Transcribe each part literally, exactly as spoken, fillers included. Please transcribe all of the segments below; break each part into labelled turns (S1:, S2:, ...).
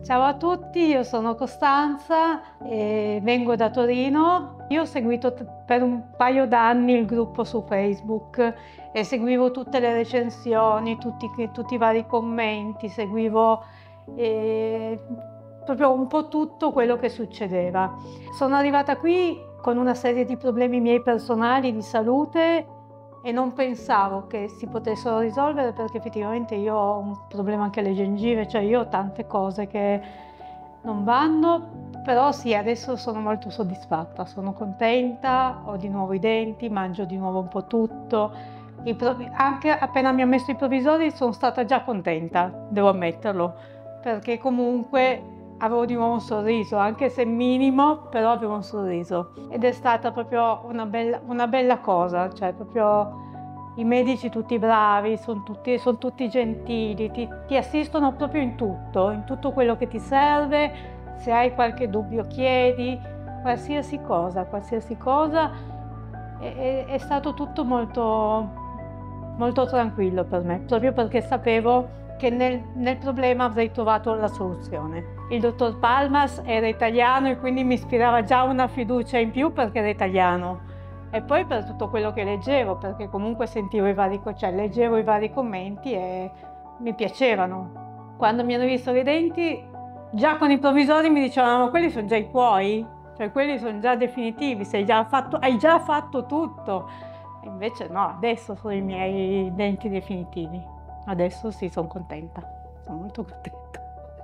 S1: Ciao a tutti, io sono Costanza e vengo da Torino. Io ho seguito t- per un paio d'anni il gruppo su Facebook e seguivo tutte le recensioni, tutti, tutti i vari commenti, seguivo eh, proprio un po' tutto quello che succedeva. Sono arrivata qui con una serie di problemi miei personali di salute e non pensavo che si potessero risolvere, perché effettivamente io ho un problema anche alle gengive, cioè io ho tante cose che non vanno, però sì, adesso sono molto soddisfatta, sono contenta, ho di nuovo i denti, mangio di nuovo un po' tutto. I provi- anche appena mi ho messo i provvisori sono stata già contenta, devo ammetterlo, perché comunque avevo di nuovo un sorriso, anche se minimo, però avevo un sorriso. Ed è stata proprio una bella, una bella cosa, cioè proprio i medici tutti bravi, sono tutti, son tutti gentili, ti, ti assistono proprio in tutto, in tutto quello che ti serve. Se hai qualche dubbio chiedi, qualsiasi cosa, qualsiasi cosa. È, è- è stato tutto molto, molto tranquillo per me, proprio perché sapevo che nel, nel problema avrei trovato la soluzione. Il dottor Palmas era italiano e quindi mi ispirava già una fiducia in più perché era italiano. E poi per tutto quello che leggevo, perché comunque sentivo i vari, cioè leggevo i vari commenti e mi piacevano. Quando mi hanno visto i denti, già con i provvisori mi dicevano: ma quelli sono già i tuoi, cioè quelli sono già definitivi, sei già fatto, hai già fatto tutto. E invece no, adesso sono i miei denti definitivi. Adesso sì, sono contenta, sono molto contenta.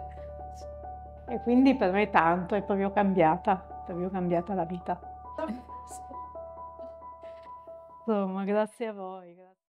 S1: E quindi per me tanto, è proprio cambiata, è proprio cambiata la vita. Insomma, grazie a voi. Grazie.